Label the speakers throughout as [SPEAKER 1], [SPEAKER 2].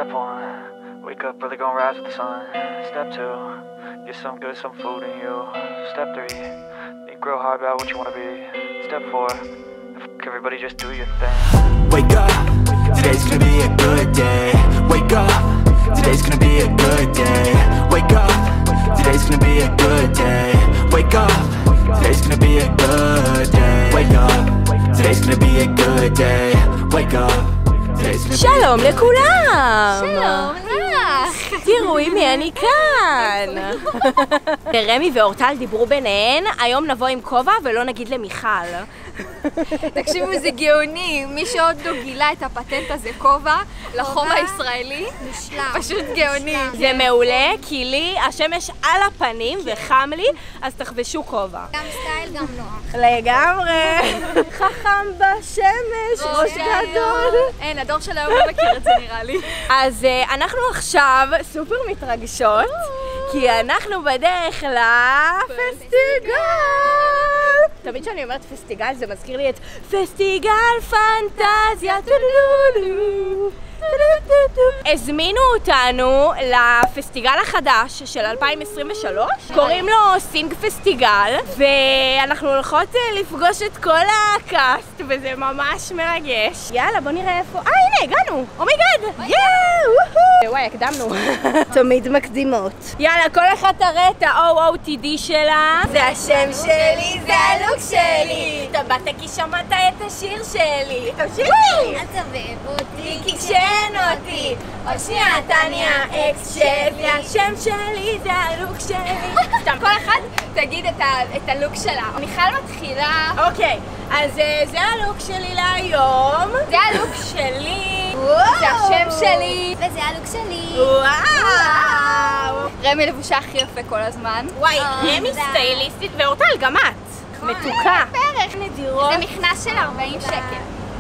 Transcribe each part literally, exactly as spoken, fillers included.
[SPEAKER 1] Step one, wake up early, gonna rise with the sun. Step two, get some good, some food in you. Step three, think real hard about what you wanna be. Step four, f- everybody just do your thing.
[SPEAKER 2] Wake up, today's gonna be a good day. Wake up, today's gonna be a good day. Wake up, today's gonna be a good day. Wake up, today's gonna be a good day. Wake up, today's gonna be a good day. Wake up.
[SPEAKER 3] שלום לכולם!
[SPEAKER 4] שלום לך!
[SPEAKER 3] תראו עם מי אני כאן! רמי ואורטל דיברו ביניהן, היום נבוא עם כובע ולא נגיד למיכל.
[SPEAKER 4] תקשיבו, זה גאוני, מי שעוד לא גילה את הפטנט הזה כובע לחום הישראלי, פשוט גאוני.
[SPEAKER 3] זה מעולה, כי לי השמש על הפנים וחם לי, אז תחבשו כובע.
[SPEAKER 4] גם סטייל, גם נוח.
[SPEAKER 3] לגמרי! חכם בשמש, ראש גדול.
[SPEAKER 4] אין, הדור של היום לא מכיר את זה נראה לי.
[SPEAKER 3] אז אנחנו עכשיו סופר מתרגשות, כי אנחנו בדרך לפסטיגל. תמיד כשאני אומרת פסטיגל זה מזכיר לי את פסטיגל פנטזיה. הזמינו אותנו לפסטיגל החדש של אלפיים עשרים ושלוש, קוראים לו סינג פסטיגל, ואנחנו הולכות לפגוש את כל הקאסט וזה ממש מרגש. יאללה, בוא נראה איפה... אה, הנה, הגענו! אומייגאד! יאו! וואי, הקדמנו. תמיד מקדימות. יאללה, כל אחד תראה את ה-או או טי די שלה. זה השם שלי, זה הלוק שלי. אתה באת כי שמעת את השיר שלי. תמשיכי!
[SPEAKER 4] אל תבב אותי כי
[SPEAKER 3] כשאין אותי, עוד שנייה אתה נהיה אקס שלי. השם שלי זה הלוק שלי.
[SPEAKER 4] כל אחד תגיד את הלוק שלה. מיכל מתחילה.
[SPEAKER 3] אוקיי, אז זה הלוק שלי להיום.
[SPEAKER 4] זה הלוק
[SPEAKER 3] שלי.
[SPEAKER 4] זה השם שלי. וזה הלוק שלי.
[SPEAKER 3] וואו.
[SPEAKER 4] רמי לבושה הכי יפה כל הזמן.
[SPEAKER 3] וואי, רמי סטייליסטית ואורטל גם את. מתוקה.
[SPEAKER 4] פרח.
[SPEAKER 3] נדירות.
[SPEAKER 4] זה מכנס של ארבעים שקל.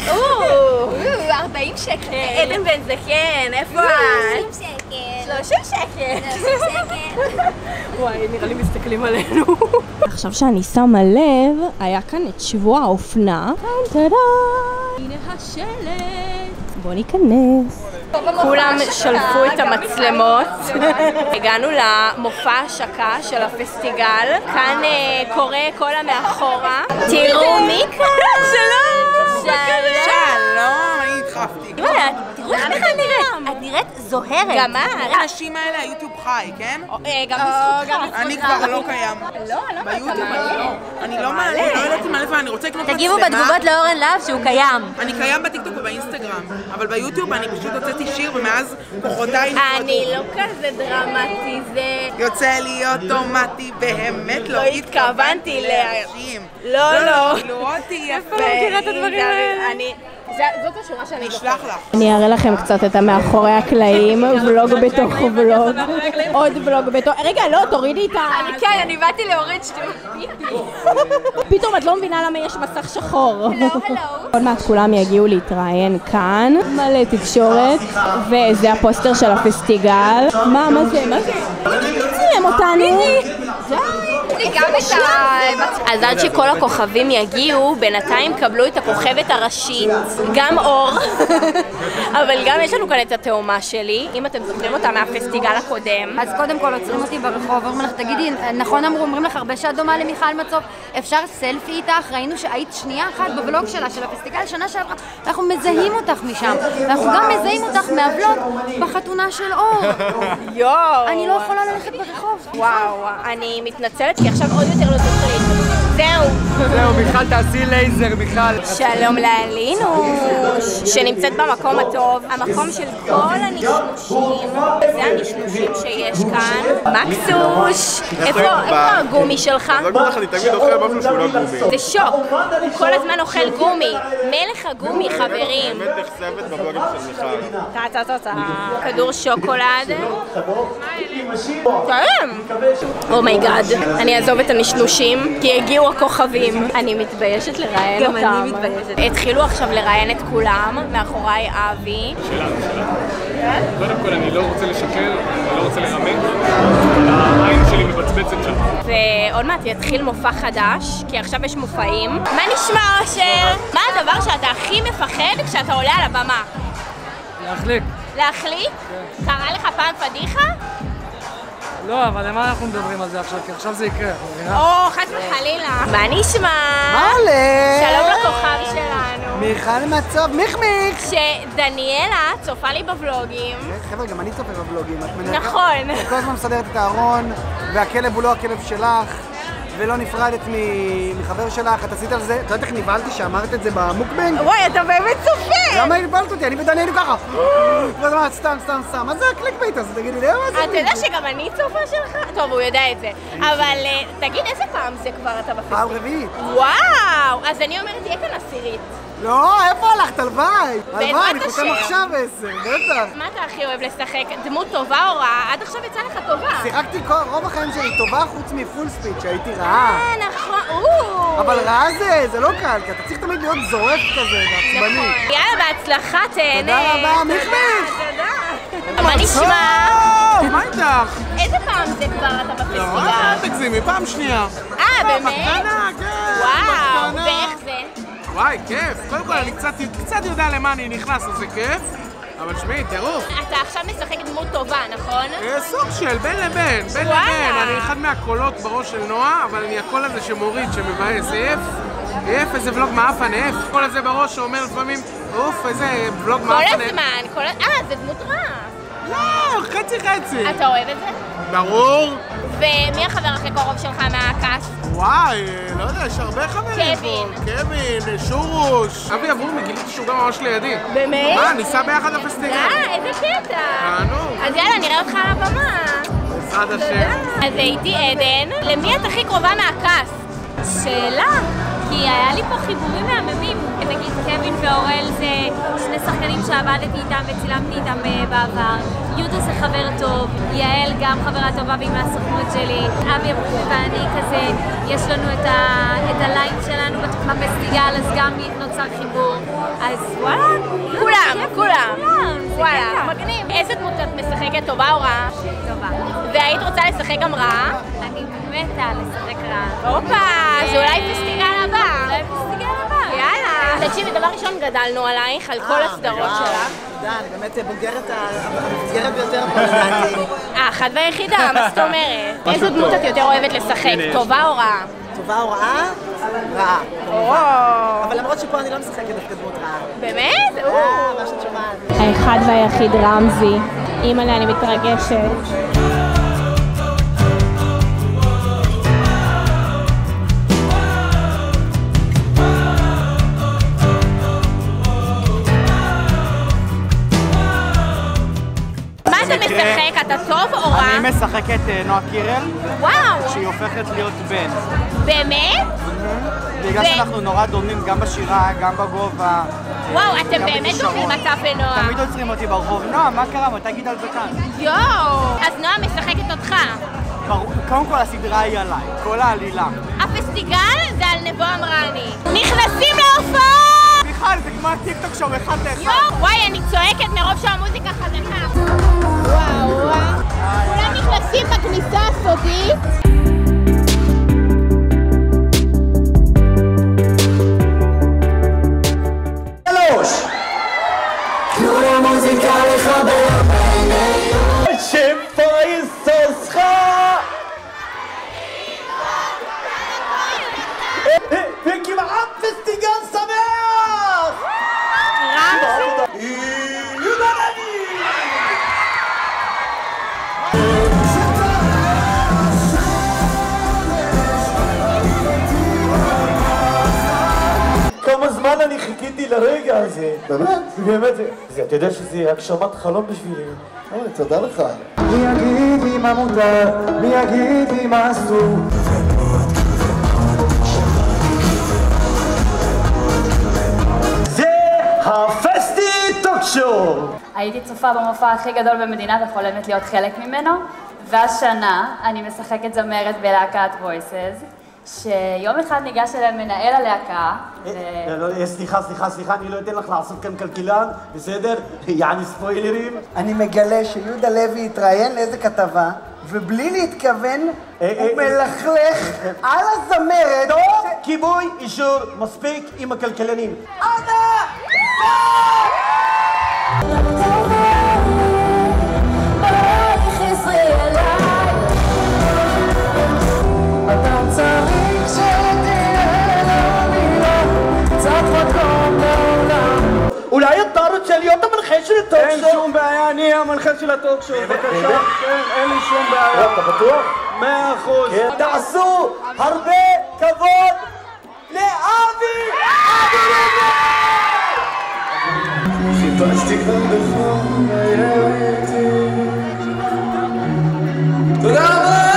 [SPEAKER 4] ארבעים שקל.
[SPEAKER 3] עדן בן זקן, איפה את?
[SPEAKER 4] שלושים שקל.
[SPEAKER 3] שלושים שקל.
[SPEAKER 4] שלושים שקל.
[SPEAKER 3] וואי, נראה לי מסתכלים עלינו. עכשיו שאני שמה לב, היה כאן את שבוע האופנה. טאדה! הנה השלט. בוא ניכנס. כולם שלפו את המצלמות. הגענו למופע השקה של הפסטיגל. כאן קורה כל המאחורה. תראו מי כאן! שלום!
[SPEAKER 5] שלום, אני התחפתי.
[SPEAKER 3] יואלה, תראו איך את נראית. את נראית זוהרת. גם את.
[SPEAKER 5] האנשים האלה, היוטיוב חי, כן?
[SPEAKER 3] גם בזכותך.
[SPEAKER 5] אני כבר לא קיים.
[SPEAKER 3] לא, למה אתה
[SPEAKER 5] ביוטיוב אני לא. אני לא מעלה, לא יודעת מה לבד, אני רוצה לקנות מצלמה.
[SPEAKER 3] תגיבו בתגובות לאורן להב שהוא קיים.
[SPEAKER 5] אני קיים בטיקטוק ובאינסטגרם, אבל ביוטיוב אני פשוט הוצאתי שיר ומאז כוחותיי נפרדו.
[SPEAKER 3] אני לא כזה דרמטי, זה...
[SPEAKER 5] יוצא לי אוטומטי, באמת לא התכוונתי לאנשים.
[SPEAKER 3] לא, לא.
[SPEAKER 5] לראות אותי יפה.
[SPEAKER 3] לא מכירה את הדברים האלה. זאת השורה שאני
[SPEAKER 5] אשלח לך.
[SPEAKER 3] אני אראה לכם קצת את המאחורי הקלעים, ולוג בתוך ולוג, עוד ולוג בתוך... רגע, לא, תורידי את ה...
[SPEAKER 4] כן, אני באתי להוריד שטויות.
[SPEAKER 3] פתאום את לא מבינה למה יש מסך שחור.
[SPEAKER 4] הלו, הלו.
[SPEAKER 3] עוד מעט כולם יגיעו להתראיין כאן, מלא תקשורת, וזה הפוסטר של הפסטיגל. מה, מה זה? מה זה? מי צילם אותנו? אז עד שכל הכוכבים יגיעו, בינתיים קבלו את הכוכבת הראשית, גם אור, אבל גם יש לנו כאן את התאומה שלי, אם אתם זוכרים אותה מהפסטיגל הקודם.
[SPEAKER 6] אז קודם כל עוצרים אותי ברחוב, אומרים לך, תגידי, נכון אמרו, אומרים לך הרבה שאת דומה למיכל מצוב, אפשר סלפי איתך? ראינו שהיית שנייה אחת בבלוג שלה, של הפסטיגל, שנה שעברה, אנחנו מזהים אותך משם, ואנחנו גם מזהים אותך מהבלוג בחתונה של אור.
[SPEAKER 3] יואו!
[SPEAKER 6] אני לא יכולה ללכת ברחוב.
[SPEAKER 3] וואו, אני מתנצלת כי עכשיו עוד יותר לא זוכרת. זהו.
[SPEAKER 7] זהו, מיכל, תעשי לייזר, מיכל.
[SPEAKER 3] שלום לאלינוש, שנמצאת במקום הטוב, המקום של כל הנשנושים. זה הנשנושים שיש כאן. מקסוש, איפה הגומי שלך?
[SPEAKER 7] אני תמיד אוכל משהו שהוא לא גומי.
[SPEAKER 3] זה שוק, הוא כל הזמן אוכל גומי. מלך הגומי, חברים.
[SPEAKER 7] באמת נחשבת בבלוגים של מיכל.
[SPEAKER 3] טה טה טה טה. כדור שוקולד. טעים. אומייגאד, אני אעזוב את הנשנושים, כי הגיעו הכוכבים. אני מתביישת לראיין אותם. גם אני מתביישת. התחילו עכשיו לראיין את כולם, מאחוריי אבי.
[SPEAKER 7] שאלה, שאלה. קודם כל אני לא רוצה לשקר, אני לא רוצה לרמק, העין שלי מבצבצת שם.
[SPEAKER 3] ועוד מעט יתחיל מופע חדש, כי עכשיו יש מופעים. מה נשמע, אושר? מה הדבר שאתה הכי מפחד כשאתה עולה על הבמה?
[SPEAKER 7] להחליק.
[SPEAKER 3] להחליק? קרה לך פעם פדיחה?
[SPEAKER 8] לא, אבל למה אנחנו מדברים על זה עכשיו? כי עכשיו זה יקרה.
[SPEAKER 3] או, חס וחלילה. מה נשמע?
[SPEAKER 9] מה עולה?
[SPEAKER 3] שלום לכוכב שלנו.
[SPEAKER 9] מיכל מצוב, מיכמיק!
[SPEAKER 3] שדניאלה צופה לי בבלוגים.
[SPEAKER 9] חבר'ה, גם אני צופה בבלוגים.
[SPEAKER 3] נכון.
[SPEAKER 9] את כל הזמן מסדרת את הארון, והכלב הוא לא הכלב שלך, ולא נפרדת מחבר שלך. את עשית על זה, את יודעת איך נבהלתי שאמרת את זה במוקבנג?
[SPEAKER 3] וואי, אתה באמת צופה!
[SPEAKER 9] למה נבהלת אותי? אני ודניאל ככה. ואז אמרת, סתם, סתם, סתם. מה זה הקליק בית הזה? תגידי לי, מה זה?
[SPEAKER 3] אתה יודע שגם אני צופה שלך? טוב, הוא יודע את זה. אבל תגיד, איזה פעם זה כבר אתה בפסטיגל?
[SPEAKER 9] פעם רביעית.
[SPEAKER 3] וואו! אז אני אומרת, תהיה כאן עשירית.
[SPEAKER 9] לא, איפה הלכת? הלוואי. הלוואי, אני
[SPEAKER 3] בעזרת
[SPEAKER 9] חותם
[SPEAKER 3] השם.
[SPEAKER 9] עכשיו עשר, בטח.
[SPEAKER 3] מה אתה הכי אוהב לשחק? דמות טובה או רעה? עד עכשיו יצא לך טובה.
[SPEAKER 9] שיחקתי כל- רוב החיים שלי טובה חוץ מפול ספיד שהייתי רעה.
[SPEAKER 3] אה, נכון. או.
[SPEAKER 9] אבל רעה זה, זה לא קל, כי אתה צריך תמיד להיות זורף כזה, ועצבני.
[SPEAKER 3] נכון. יאללה, בהצלחה, תהנה.
[SPEAKER 9] תודה רבה, מיכמיך.
[SPEAKER 3] תודה. מה נשמע?
[SPEAKER 10] מה איתך?
[SPEAKER 3] איזה פעם זה כבר אתה
[SPEAKER 10] לא,
[SPEAKER 3] בפסטיגל?
[SPEAKER 10] אל תגזימי, פעם שנייה.
[SPEAKER 3] אה, באמת?
[SPEAKER 10] בקטנה, כן.
[SPEAKER 3] וואו,
[SPEAKER 10] בקטנה.
[SPEAKER 3] ואיך זה?
[SPEAKER 10] וואי, כיף. קודם כל, אני קצת, קצת יודע למה אני נכנס, אז זה כיף. אבל שמעי, טירוף.
[SPEAKER 3] אתה עכשיו משחק דמות טובה, נכון?
[SPEAKER 10] אה, סוג של בין לבין, בין
[SPEAKER 3] וואלה.
[SPEAKER 10] לבין. אני אחד מהקולות בראש של נועה, אבל אני הקול הזה שמוריד, שמבאס. עף, עף, איזה ולוג מאפן, עף. הקול הזה בראש שאומר לפעמים, אוף, איזה ולוג
[SPEAKER 3] כל
[SPEAKER 10] מאפן.
[SPEAKER 3] הזמן, כל הזמן. אה, זה דמות רעה.
[SPEAKER 10] לא, חצי חצי.
[SPEAKER 3] אתה אוהב את זה?
[SPEAKER 10] ברור.
[SPEAKER 3] ומי החבר הכי קרוב שלך מהקאסט?
[SPEAKER 10] וואי, לא יודע, יש הרבה חברים
[SPEAKER 3] קווין.
[SPEAKER 10] פה. קווין, שורוש. אבי אברומי, גיליתי שהוא גם ממש לידי.
[SPEAKER 3] באמת?
[SPEAKER 10] מה, ניסע ביחד לפסטיגל.
[SPEAKER 3] אה, איזה קטע.
[SPEAKER 10] תענוג.
[SPEAKER 3] אז יאללה, נראה אותך על הבמה.
[SPEAKER 10] בעזרת השם.
[SPEAKER 3] אז הייתי עדן. למי את הכי קרובה מהקאסט?
[SPEAKER 11] שאלה, כי היה לי פה חיבורים מהממים. נגיד קווין ואורל זה שני שחקנים שעבדתי איתם וצילמתי איתם אה, בעבר. יהודה זה חבר טוב, יעל גם חברה טובה והיא מהסוכנות שלי. אבי אברומי ואני כזה, יש לנו את, ה, את הליין שלנו בפסטיגל, אז גם נוצר חיבור. אז וואלה,
[SPEAKER 3] כולם, כולם.
[SPEAKER 11] כולם, זה
[SPEAKER 3] וואלה,
[SPEAKER 11] קטע.
[SPEAKER 3] מגניב. איזה דמות את משחקת, טובה או רעה?
[SPEAKER 11] טובה.
[SPEAKER 3] והיית רוצה לשחק גם רעה?
[SPEAKER 11] אני מתה לשחק רע.
[SPEAKER 3] הופה, אז אולי פסטיגל הבא.
[SPEAKER 11] אולי פסטיגל הבא.
[SPEAKER 3] יאללה. תקשיבי, דבר ראשון גדלנו עלייך, על כל הסדרות שלך.
[SPEAKER 9] תודה, אני באמת בוגרת המסגרת ביותר פה לדעתי.
[SPEAKER 3] האחת והיחידה, מה זאת אומרת? איזה דמות את יותר אוהבת לשחק, טובה או רעה?
[SPEAKER 9] טובה או רעה? רעה. אבל למרות שפה אני לא משחקת דווקא דמות רעה.
[SPEAKER 3] באמת?
[SPEAKER 9] אה, מה שאת שומעת.
[SPEAKER 3] האחד והיחיד רמזי. אימא'לה, אני מתרגשת. מה אתה משחק? אתה טוב או רע?
[SPEAKER 9] אני משחק את נועה קירל,
[SPEAKER 3] וואו!
[SPEAKER 9] שהיא הופכת להיות בן.
[SPEAKER 3] באמת?
[SPEAKER 9] בגלל
[SPEAKER 3] ו-
[SPEAKER 9] שאנחנו נורא דומים גם בשירה, גם בגובה.
[SPEAKER 3] וואו,
[SPEAKER 9] אה,
[SPEAKER 3] אתם
[SPEAKER 9] גם
[SPEAKER 3] באמת
[SPEAKER 9] בכישרון.
[SPEAKER 3] דומים, אתה ונועה.
[SPEAKER 9] תמיד עוצרים אותי ברחוב. נועה, מה קרה? מה תגיד על זה כאן?
[SPEAKER 3] יואו! אז נועה משחקת אותך.
[SPEAKER 9] ברור, קודם כל הסדרה היא עליי, כל העלילה.
[SPEAKER 3] הפסטיגל זה על נבו אמרני. נכנסים להופעה!
[SPEAKER 9] מיכל, זה כמו הטיקטוק שואו אחד לאחד.
[SPEAKER 3] יואו! וואי, אני צועקת מרוב שהמוזיקה חזקה. וואו, וואו. כולם נכנסים בכניסה הסודית.
[SPEAKER 2] שלוש! תנו למוזיקה לחבר בינינו שפויסוסך וכמעט פסטיגל שמח!
[SPEAKER 3] רמזי!
[SPEAKER 2] יהודה לוי! כמה זמן אני חיכיתי לרגע הזה. באמת? באמת. זה, אתה יודע שזה הגשמת חלום בשבילי. אוי, תודה לך. מי יגיד לי מה מותר, מי יגיד לי מה אסור. זה הפסטי טוק שואו!
[SPEAKER 11] הייתי צופה במופע הכי גדול במדינה וחולמת להיות חלק ממנו, והשנה אני משחקת זמרת בלהקת וויסס, שיום אחד ניגש אליהם מנהל הלהקה, ו...
[SPEAKER 2] סליחה, סליחה, סליחה, אני לא אתן לך לעשות כאן כלכלן, בסדר? יעני ספוילרים.
[SPEAKER 9] אני מגלה שיהודה לוי התראיין לאיזה כתבה, ובלי להתכוון, הוא מלכלך על הזמרת.
[SPEAKER 2] טוב, כיבוי, אישור, מספיק עם הכלכלנים. אנא!
[SPEAKER 12] רוצה להיות המנחה של הטוק שואו?
[SPEAKER 13] אין שום בעיה, אני המנחה של הטוק שואו, בבקשה. כן, אין לי שום בעיה.
[SPEAKER 12] אתה בטוח?
[SPEAKER 13] מאה אחוז.
[SPEAKER 12] תעשו הרבה כבוד לאבי! אבי לוי! חיפשתי כבר בכל ראיתי. תודה רבה!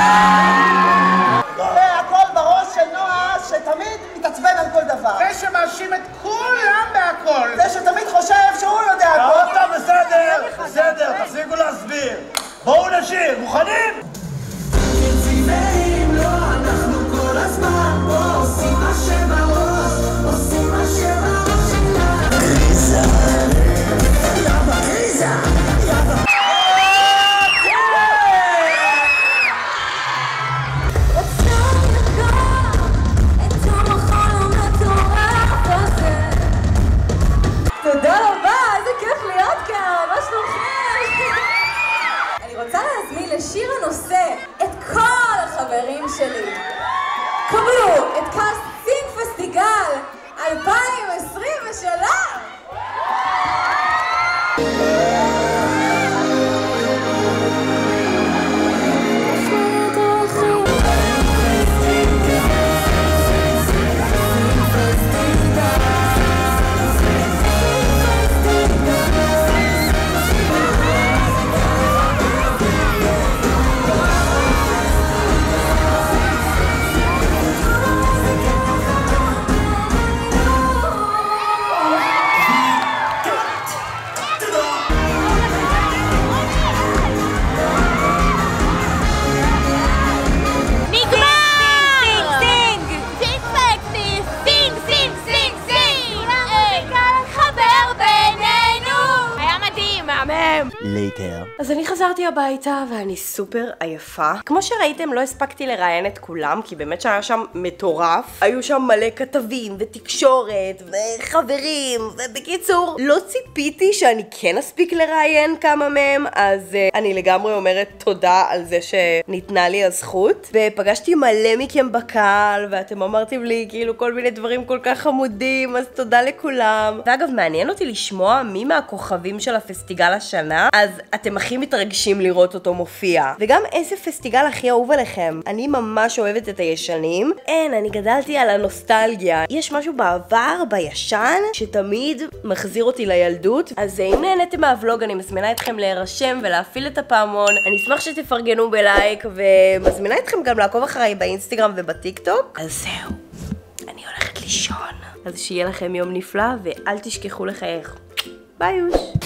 [SPEAKER 14] והכל בראש של נועה שתמיד מתעצבן על כל דבר.
[SPEAKER 15] זה שמאשים את כולם בהכל.
[SPEAKER 14] זה שתמיד חושב שהוא יודע הכל.
[SPEAKER 12] טוב, בסדר, בסדר, תפסיקו להסביר. בואו נשיר, מוכנים?
[SPEAKER 2] ואם לא, אנחנו כל הזמן פה עושים מה שבראש, עושים מה שבראש שלנו. קריזה, יאבא קריזה, יאבא.
[SPEAKER 16] תודה רבה, איזה כיף להיות כאן, מה שלומכם? אני רוצה להזמין לשיר הנושא את כל החברים שלי. קבלו את קאסט סינג פסטיגל אלפיים עשרים ושלוש!
[SPEAKER 3] Later. אז אני חזרתי הביתה ואני סופר עייפה. כמו שראיתם לא הספקתי לראיין את כולם כי באמת שהיה שם מטורף. היו שם מלא כתבים ותקשורת וחברים ובקיצור לא ציפיתי שאני כן אספיק לראיין כמה מהם אז uh, אני לגמרי אומרת תודה על זה שניתנה לי הזכות ופגשתי מלא מכם בקהל ואתם אמרתם לי כאילו כל מיני דברים כל כך חמודים אז תודה לכולם. ואגב מעניין אותי לשמוע מי מהכוכבים של הפסטיגל השנה אז אתם הכי מתרגשים לראות אותו מופיע. וגם איזה פסטיגל הכי אהוב עליכם. אני ממש אוהבת את הישנים. אין, אני גדלתי על הנוסטלגיה. יש משהו בעבר, בישן, שתמיד מחזיר אותי לילדות. אז אם נהניתם מהוולוג, אני מזמינה אתכם להירשם ולהפעיל את הפעמון. אני אשמח שתפרגנו בלייק, ומזמינה אתכם גם לעקוב אחריי באינסטגרם ובטיק טוק. אז זהו, אני הולכת לישון. אז שיהיה לכם יום נפלא, ואל תשכחו לחייך. ביי יוש.